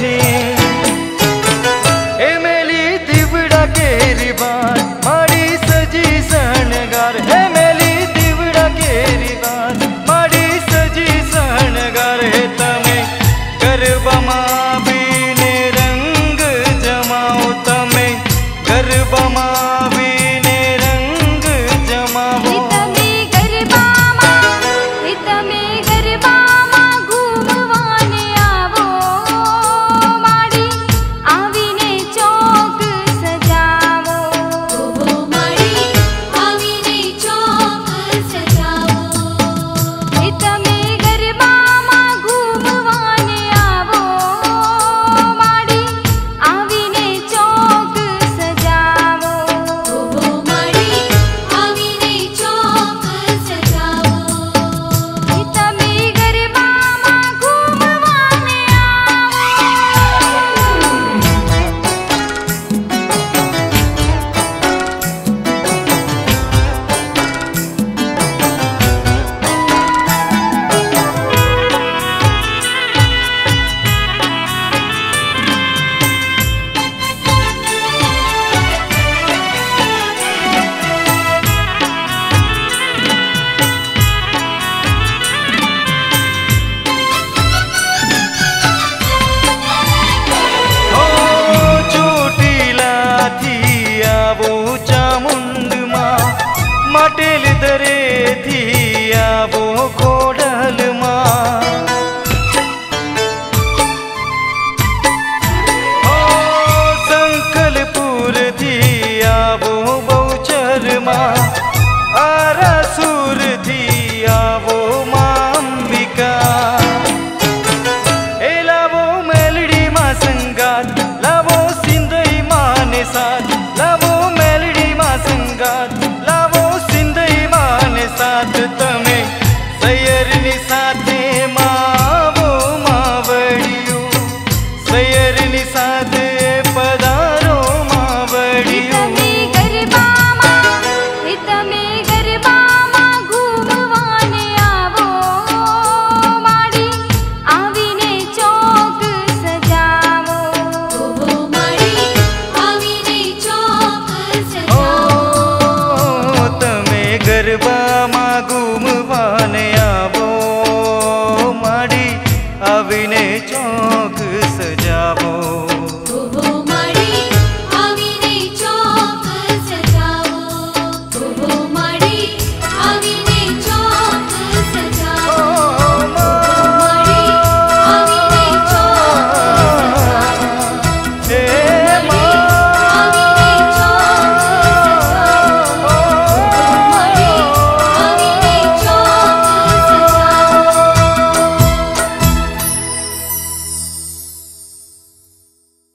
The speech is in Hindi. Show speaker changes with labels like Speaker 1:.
Speaker 1: छे ए मेली दीवड़ा केरी बात माड़ी सजी शणगार हे मेली दीवड़ा केरी बात माड़ी सजी शणगार हे तमे गरबामां बीने रंग जमाओ तमे गरबामां बीने रंग जमाओ माटेल दरे थी आवो खोडल मां संकलपुर थी आवो बहुचर मां आरासुर थी आवो मां अंबिका ए लावो मेलडी मां संगात लावो सिंधई मां ने साथ लावो मेलडी मां संगात साथ तमे सैयरनी साथे मावो मावड़ियो सैयरनी साथे पधारो मावड़ियो
Speaker 2: तमे गरबामां घूमवाने आवो माड़ी आवीने चौक सजावो माड़ी आवीने चौक सजावो
Speaker 1: तमे गरबा घूमवाने आवो माड़ी आवीने चौक सजावो।